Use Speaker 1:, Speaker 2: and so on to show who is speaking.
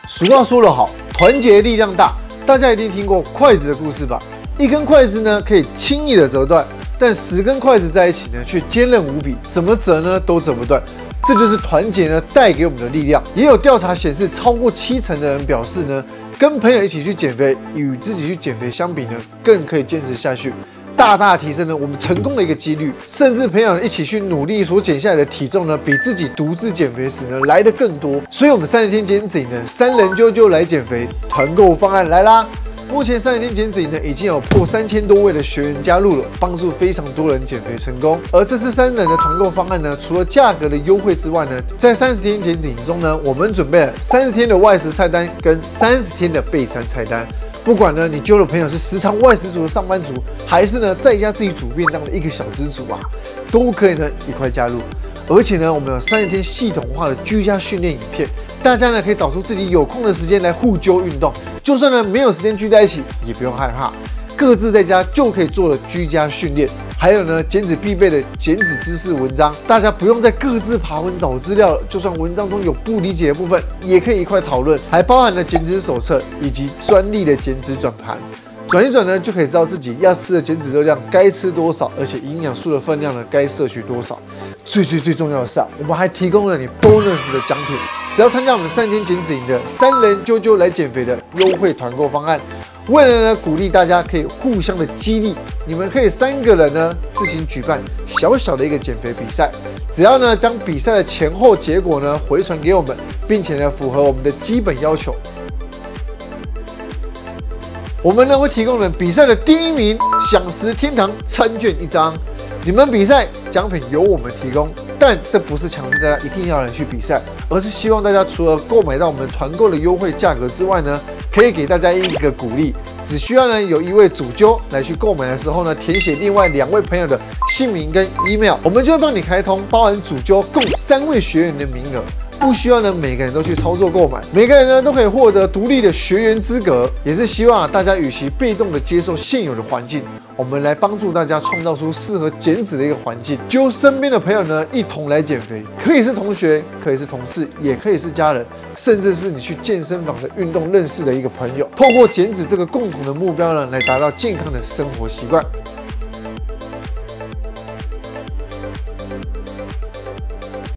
Speaker 1: 俗话说得好，团结力量大。大家一定听过筷子的故事吧？一根筷子呢，可以轻易的折断，但10根筷子在一起呢，却坚韧无比，怎么折呢都折不断。这就是团结呢带给我们的力量。也有调查显示，超过70%的人表示呢，跟朋友一起去减肥，与自己去减肥相比呢，更可以坚持下去。大大提升了我们成功的一个几率，甚至朋友一起去努力所减下来的体重呢，比自己独自减肥时呢来得更多。所以，我们30天减脂营呢，3人啾啾来减肥团购方案来啦！目前30天减脂营呢，已经有破3000多位的学员加入了，帮助非常多人减肥成功。而这次3人的团购方案呢，除了价格的优惠之外呢，在30天减脂营中呢，我们准备了30天的外食菜单跟30天的备餐菜单。不管呢，你揪的朋友是时常外食族的上班族，还是呢在家自己煮便当的一个小资族啊，都可以呢一块加入。而且呢，我们有30天系统化的居家训练影片，大家呢可以找出自己有空的时间来互揪运动，就算呢没有时间聚在一起，也不用害怕，各自在家就可以做的居家训练。还有呢，减脂必备的减脂知识文章，大家不用再各自爬文找资料了，就算文章中有不理解的部分，也可以一块讨论，还包含了减脂手册以及专利的减脂转盘。转一转呢，就可以知道自己要吃的减脂热量该吃多少，而且营养素的分量呢该摄取多少。最重要的是我们还提供了你 bonus 的奖品，只要参加我们3天减脂营的3人啾啾来减肥的优惠团购方案。为了呢鼓励大家可以互相的激励，你们可以3个人呢自行举办小小的一个减肥比赛，只要呢将比赛的前后结果呢回传给我们，并且呢符合我们的基本要求。我们呢会提供比赛的第1名享食天堂餐券1张，你们比赛奖品由我们提供，但这不是强制大家一定要人去比赛，而是希望大家除了购买到我们团购的优惠价格之外呢，可以给大家一个鼓励，只需要呢有1位主揪来去购买的时候呢，填写另外2位朋友的姓名跟 email， 我们就会帮你开通包含主揪共3位学员的名额。不需要呢每个人都去操作购买，每个人呢都可以获得独立的学员资格，也是希望大家与其被动的接受现有的环境，我们来帮助大家创造出适合减脂的一个环境，揪身边的朋友呢一同来减肥，可以是同学，可以是同事，也可以是家人，甚至是你去健身房的运动认识的一个朋友，透过减脂这个共同的目标呢，来达到健康的生活习惯。